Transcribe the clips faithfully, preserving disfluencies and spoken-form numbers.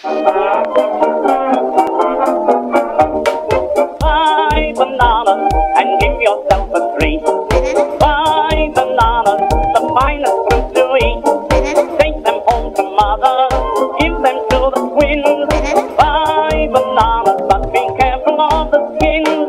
Buy bananas and give yourself a treat. Buy bananas, the finest fruit to eat. Take them home to mother, give them to the twins. Buy bananas, but be careful of the skin.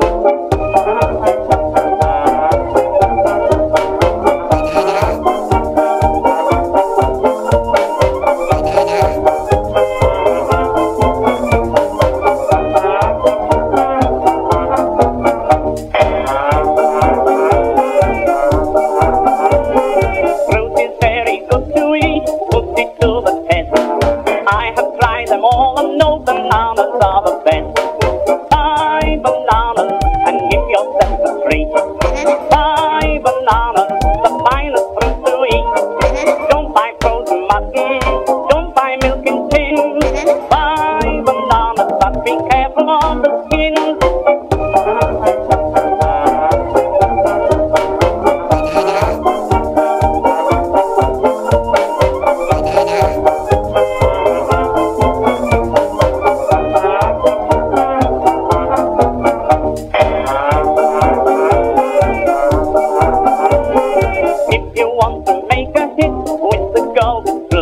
If you want to make a hit with the golden